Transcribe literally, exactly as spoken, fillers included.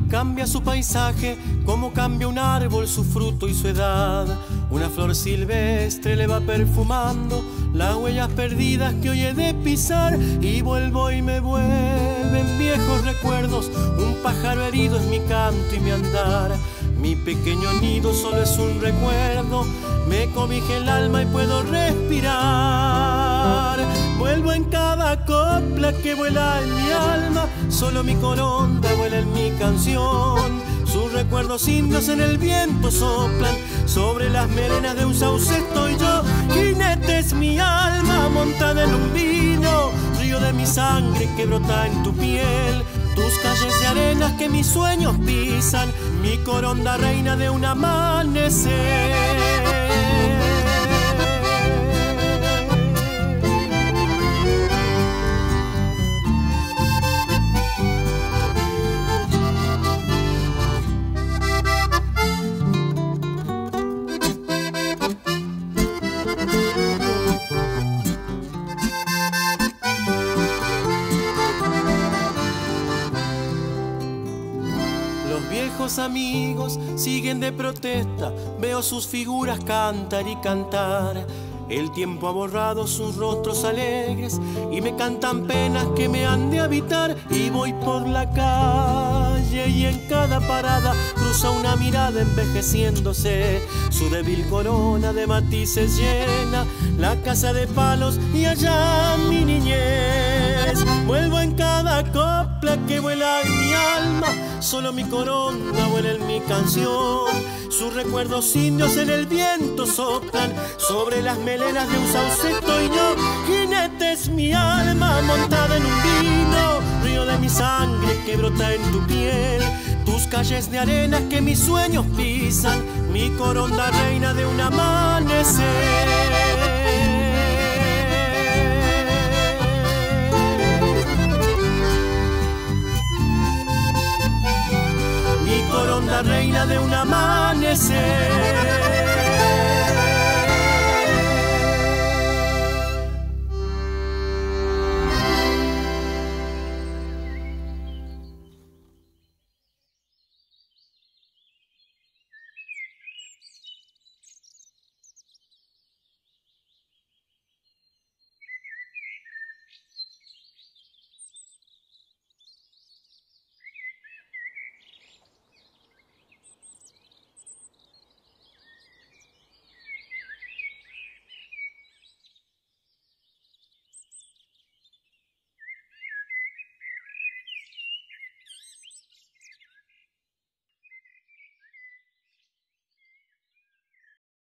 cambia su paisaje, como cambia un árbol su fruto y su edad. Una flor silvestre le va perfumando las huellas perdidas que hoy he de pisar. Y vuelvo y me vuelven viejos recuerdos, un pájaro herido es mi canto y mi andar. Mi pequeño nido solo es un recuerdo, me cobija el alma y puedo respirar. Vuelvo en cada copla que vuela en mi alma, solo mi coronda vuela en mi canción. Sus recuerdos indios en el viento soplan, sobre las melenas de un sauce estoy yo. Jinete es mi alma montada en un vino, río de mi sangre que brota en tu piel. Tus calles de arenas que mis sueños pisan, mi coronda reina de un amanecer. Viejos amigos siguen de protesta, veo sus figuras cantar y cantar. El tiempo ha borrado sus rostros alegres y me cantan penas que me han de habitar. Y voy por la calle y en cada parada cruza una mirada envejeciéndose. Su débil corona de matices llena la casa de palos y allá mi niñez. Vuelvo en cada copla que vuela en mi alma, solo mi corona vuela en mi canción. Sus recuerdos indios en el viento soplan, sobre las melenas de un sauce estoy yo. Jinete es mi alma montada en un vino, río de mi sangre que brota en tu piel. Tus calles de arena que mis sueños pisan, mi coronda reina de un amanecer. Mi coronda reina de un amanecer.